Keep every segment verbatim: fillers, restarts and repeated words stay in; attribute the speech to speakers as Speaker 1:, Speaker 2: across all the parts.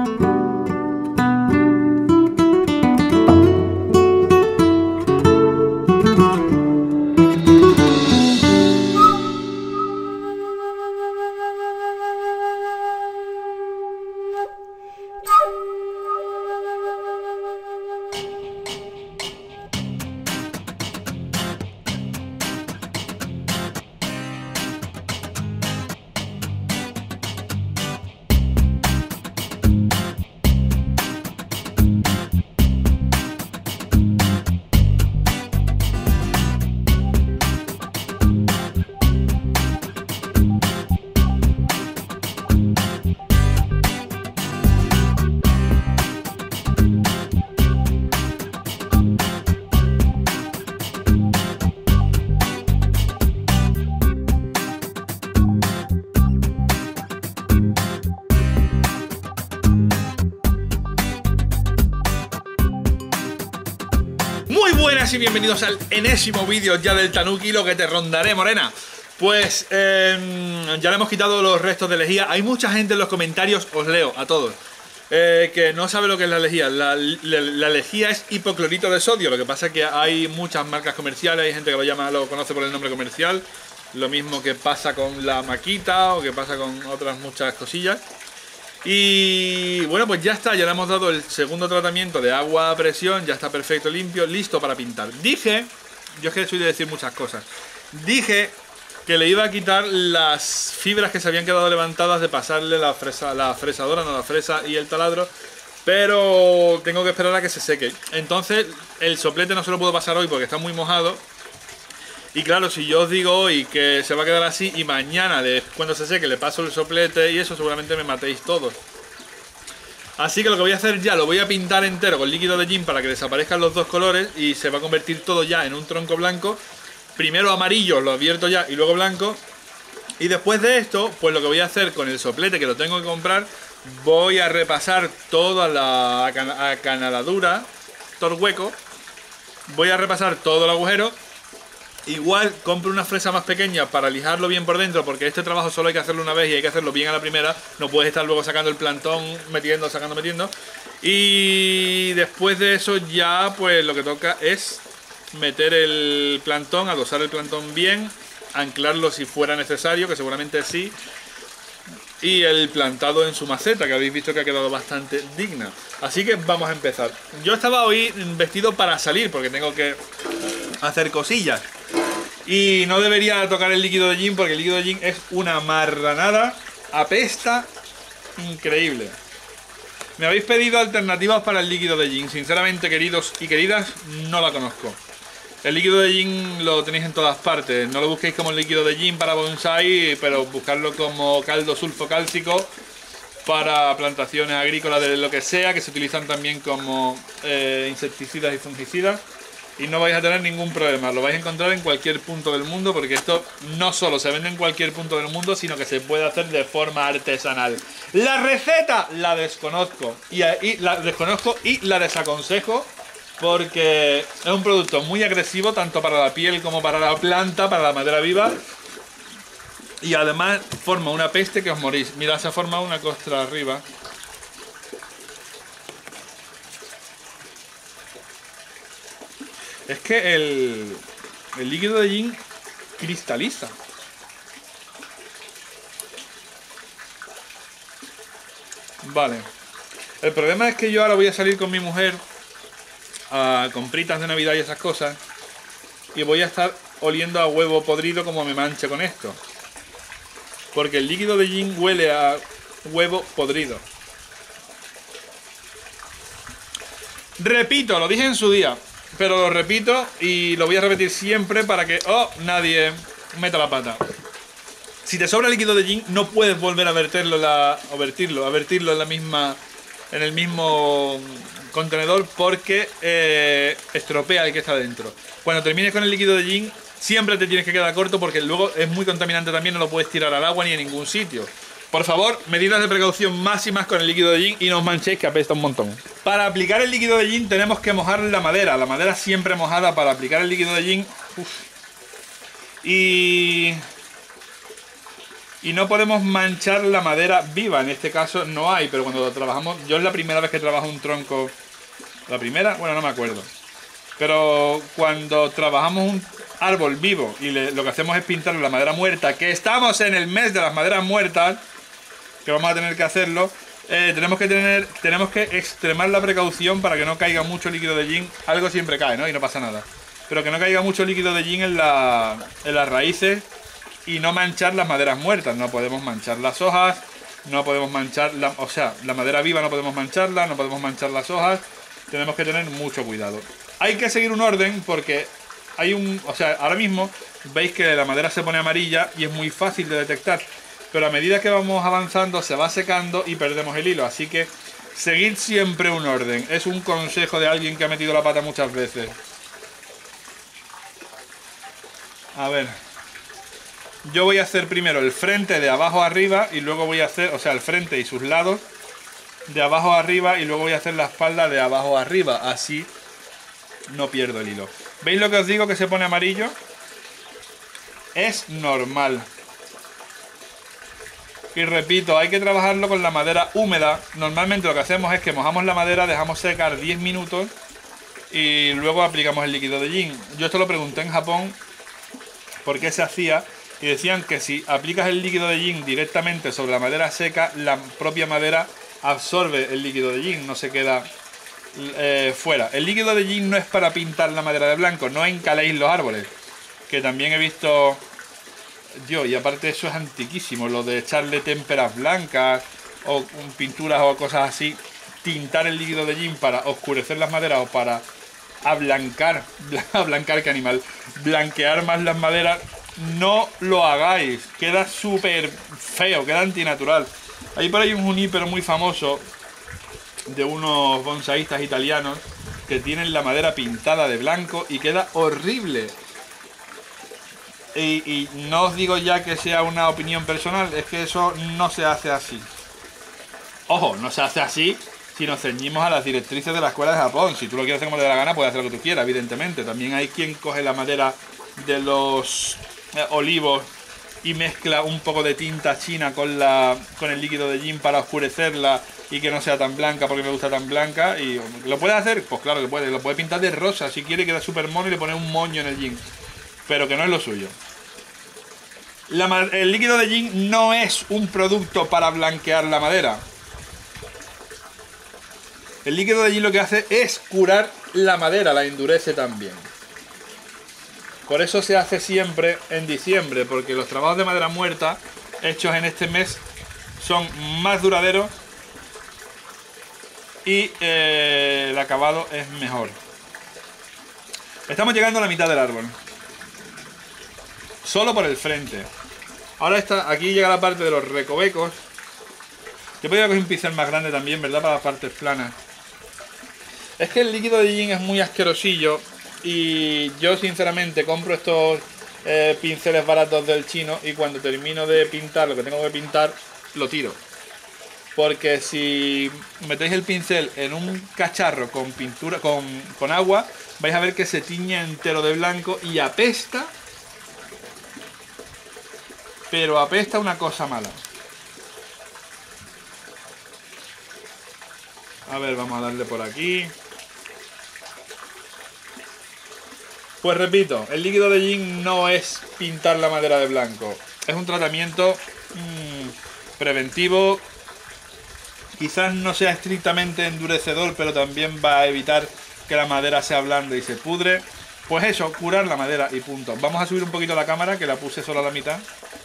Speaker 1: buenas y bienvenidos al enésimo vídeo ya del Tanuki, lo que te rondaré, morena. Pues eh, ya le hemos quitado los restos de lejía. Hay mucha gente en los comentarios, os leo a todos, eh, que no sabe lo que es la lejía. La, la, la lejía es hipoclorito de sodio. Lo que pasa es que hay muchas marcas comerciales, hay gente que lo llama, lo conoce por el nombre comercial. Lo mismo que pasa con la maquita o que pasa con otras muchas cosillas. Y bueno, pues ya está, ya le hemos dado el segundo tratamiento de agua a presión, ya está perfecto, limpio, listo para pintar. Dije, yo es que soy de decir muchas cosas, dije que le iba a quitar las fibras que se habían quedado levantadas de pasarle la fresa, la fresadora, no la fresa y el taladro, pero tengo que esperar a que se seque. Entonces el soplete no se lo puedo pasar hoy porque está muy mojado. Y claro, si yo os digo hoy que se va a quedar así y mañana, cuando se seque, le paso el soplete y eso, seguramente me matéis todos. Así que lo que voy a hacer ya, lo voy a pintar entero con líquido de gin para que desaparezcan los dos colores y se va a convertir todo ya en un tronco blanco. Primero amarillo, lo advierto ya, y luego blanco. Y después de esto, pues lo que voy a hacer con el soplete, que lo tengo que comprar, voy a repasar toda la acanaladura, todo el hueco. Voy a repasar todo el agujero. Igual compro una fresa más pequeña para lijarlo bien por dentro, porque este trabajo solo hay que hacerlo una vez y hay que hacerlo bien a la primera. No puedes estar luego sacando el plantón, metiendo, sacando, metiendo. Y después de eso ya pues lo que toca es meter el plantón, adosar el plantón bien, anclarlo si fuera necesario, que seguramente sí. Y el plantado en su maceta, que habéis visto que ha quedado bastante digna. Así que vamos a empezar. Yo estaba hoy vestido para salir, porque tengo que hacer cosillas. Y no debería tocar el líquido de gin, porque el líquido de gin es una marranada, apesta, increíble. Me habéis pedido alternativas para el líquido de gin. Sinceramente, queridos y queridas, no la conozco. El líquido de gin lo tenéis en todas partes. No lo busquéis como el líquido de gin para bonsai, pero buscarlo como caldo sulfocálcico para plantaciones agrícolas de lo que sea, que se utilizan también como eh, insecticidas y fungicidas. Y no vais a tener ningún problema, lo vais a encontrar en cualquier punto del mundo, porque esto no solo se vende en cualquier punto del mundo, sino que se puede hacer de forma artesanal. La receta la desconozco y, y la desconozco y la desaconsejo, porque es un producto muy agresivo tanto para la piel como para la planta, para la madera viva. Y además forma una peste que os morís. Mirad, se ha formado una costra arriba. Es que el, el líquido de gin cristaliza. Vale. El problema es que yo ahora voy a salir con mi mujer a compritas de Navidad y esas cosas. Y voy a estar oliendo a huevo podrido como me manche con esto. Porque el líquido de gin huele a huevo podrido. Repito, lo dije en su día, pero lo repito y lo voy a repetir siempre para que oh, nadie meta la pata. Si te sobra líquido de gin, no puedes volver a verterlo, la, o vertirlo, a vertirlo en la misma, en el mismo contenedor, porque eh, estropea el que está dentro. Cuando termines con el líquido de gin, siempre te tienes que quedar corto, porque luego es muy contaminante también, no lo puedes tirar al agua ni en ningún sitio. Por favor, medidas de precaución máximas con el líquido de gin y no os manchéis, que apesta un montón. Para aplicar el líquido de gin tenemos que mojar la madera. La madera siempre mojada para aplicar el líquido de gin. Uf. Y... Y no podemos manchar la madera viva, en este caso no hay, pero cuando trabajamos, yo es la primera vez que trabajo un tronco, la primera, bueno, no me acuerdo, pero cuando trabajamos un árbol vivo y le, lo que hacemos es pintarle la madera muerta, que estamos en el mes de las maderas muertas, que vamos a tener que hacerlo, eh, tenemos que tener, tenemos que extremar la precaución para que no caiga mucho líquido de yin, algo siempre cae, ¿no? Y no pasa nada, pero que no caiga mucho líquido de yin en, la, en las raíces, y no manchar las maderas muertas. No podemos manchar las hojas, no podemos manchar, la, o sea, la madera viva no podemos mancharla, no podemos manchar las hojas. Tenemos que tener mucho cuidado. Hay que seguir un orden porque hay un, o sea, ahora mismo veis que la madera se pone amarilla y es muy fácil de detectar, pero a medida que vamos avanzando se va secando y perdemos el hilo. Así que seguid siempre un orden. Es un consejo de alguien que ha metido la pata muchas veces. A ver, yo voy a hacer primero el frente de abajo a arriba y luego voy a hacer, o sea, el frente y sus lados de abajo a arriba y luego voy a hacer la espalda de abajo a arriba. Así no pierdo el hilo. ¿Veis lo que os digo que se pone amarillo? Es normal. Y repito, hay que trabajarlo con la madera húmeda. Normalmente lo que hacemos es que mojamos la madera, dejamos secar diez minutos y luego aplicamos el líquido de yin. Yo esto lo pregunté en Japón por qué se hacía. Y decían que si aplicas el líquido de yin directamente sobre la madera seca, la propia madera absorbe el líquido de yin, no se queda eh, fuera. El líquido de yin no es para pintar la madera de blanco, no encaléis los árboles, que también he visto yo, y aparte eso es antiquísimo, lo de echarle témperas blancas o pinturas o cosas así, tintar el líquido de yin para oscurecer las maderas o para ablancar, ablancar qué animal, blanquear más las maderas. No lo hagáis, queda súper feo, queda antinatural. Hay por ahí un junípero muy famoso de unos bonsaístas italianos que tienen la madera pintada de blanco y queda horrible. Y, y no os digo ya que sea una opinión personal, es que eso no se hace así. Ojo, no se hace así si nos ceñimos a las directrices de la escuela de Japón. Si tú lo quieres hacer como te dé la gana, puedes hacer lo que tú quieras, evidentemente. También hay quien coge la madera de los eh, olivos y mezcla un poco de tinta china con la con el líquido de yin para oscurecerla y que no sea tan blanca porque me gusta tan blanca. Y ¿lo puede hacer? Pues claro que puede. Lo puede pintar de rosa si quiere, queda súper mono y le pone un moño en el yin. Pero que no es lo suyo. La, el líquido de yin no es un producto para blanquear la madera. El líquido de yin lo que hace es curar la madera, la endurece también. Por eso se hace siempre en diciembre, porque los trabajos de madera muerta hechos en este mes son más duraderos y eh, el acabado es mejor. Estamos llegando a la mitad del árbol. Solo por el frente. Ahora está, aquí llega la parte de los recovecos. Yo podría coger un pincel más grande también, ¿verdad? Para las partes planas. Es que el líquido de yin es muy asquerosillo. Y yo sinceramente compro estos eh, pinceles baratos del chino. Y cuando termino de pintar lo que tengo que pintar, lo tiro. Porque si metéis el pincel en un cacharro con pintura, con, con agua, vais a ver que se tiñe entero de blanco y apesta. Pero apesta una cosa mala. A ver, vamos a darle por aquí. Pues repito, el líquido de yin no es pintar la madera de blanco. Es un tratamiento mmm, preventivo. Quizás no sea estrictamente endurecedor, pero también va a evitar que la madera se ablande y se pudre. Pues eso, curar la madera y punto. Vamos a subir un poquito la cámara, que la puse solo a la mitad.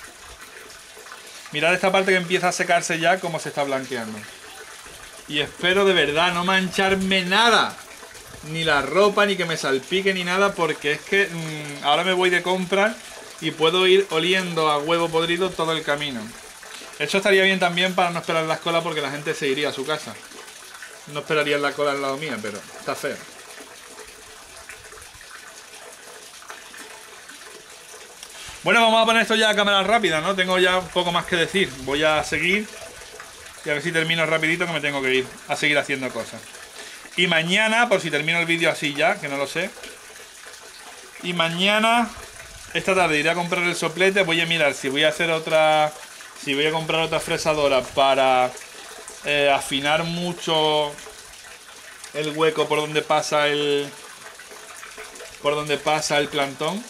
Speaker 1: Mirad esta parte que empieza a secarse ya, como se está blanqueando. Y espero de verdad no mancharme nada. Ni la ropa, ni que me salpique, ni nada. Porque es que mmm, ahora me voy de compras y puedo ir oliendo a huevo podrido todo el camino. Eso estaría bien también para no esperar las colas, porque la gente se iría a su casa. No esperaría la cola al lado mía, pero está feo. Bueno, vamos a poner esto ya a cámara rápida, ¿no? Tengo ya un poco más que decir. Voy a seguir y a ver si termino rapidito, que me tengo que ir a seguir haciendo cosas. Y mañana, por si termino el vídeo así ya, que no lo sé. Y mañana, esta tarde iré a comprar el soplete. Voy a mirar si voy a hacer otra si voy a comprar otra fresadora para eh, afinar mucho el hueco por donde pasa el por donde pasa el plantón.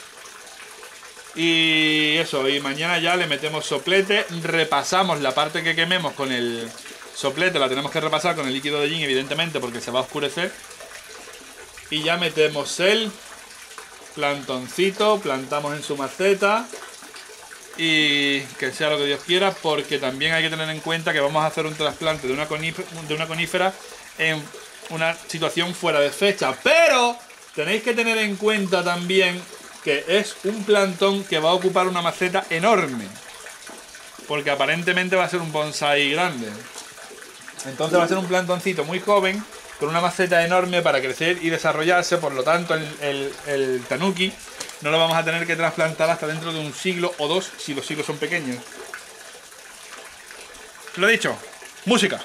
Speaker 1: Y eso, y mañana ya le metemos soplete, repasamos la parte que quememos con el soplete, la tenemos que repasar con el líquido de gin, evidentemente, porque se va a oscurecer. Y ya metemos el plantoncito, plantamos en su maceta y que sea lo que Dios quiera, porque también hay que tener en cuenta que vamos a hacer un trasplante de una conífera, de una conífera en una situación fuera de fecha. Pero tenéis que tener en cuenta también que es un plantón que va a ocupar una maceta enorme, porque aparentemente va a ser un bonsái grande. Entonces va a ser un plantoncito muy joven con una maceta enorme para crecer y desarrollarse. Por lo tanto el, el, el tanuki no lo vamos a tener que trasplantar hasta dentro de un siglo o dos, si los siglos son pequeños. Lo dicho, música.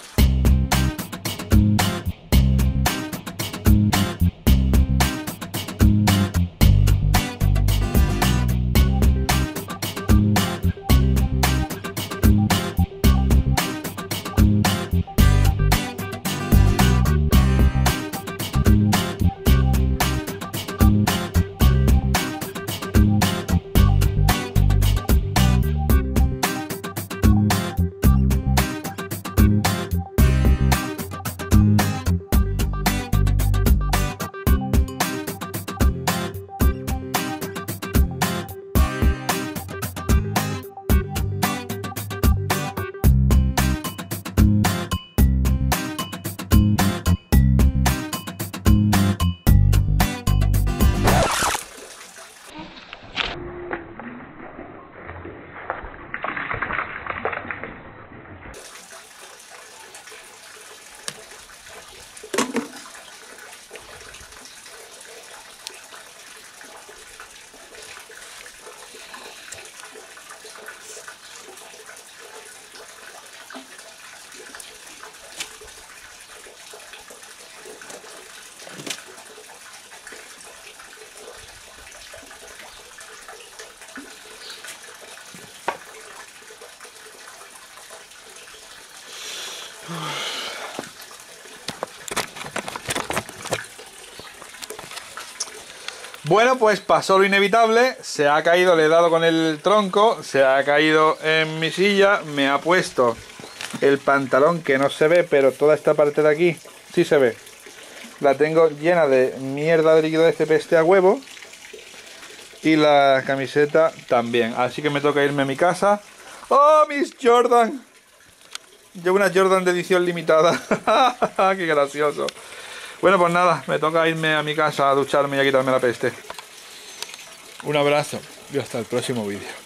Speaker 1: Bueno, pues pasó lo inevitable, se ha caído, le he dado con el tronco, se ha caído en mi silla, me ha puesto el pantalón que no se ve, pero toda esta parte de aquí sí se ve. La tengo llena de mierda de líquido de este peste a huevo y la camiseta también, así que me toca irme a mi casa. ¡Oh, mis Jordan! Llevo una Jordan de edición limitada. ¡Qué gracioso! Bueno, pues nada, me toca irme a mi casa a ducharme y a quitarme la peste. Un abrazo y hasta el próximo vídeo.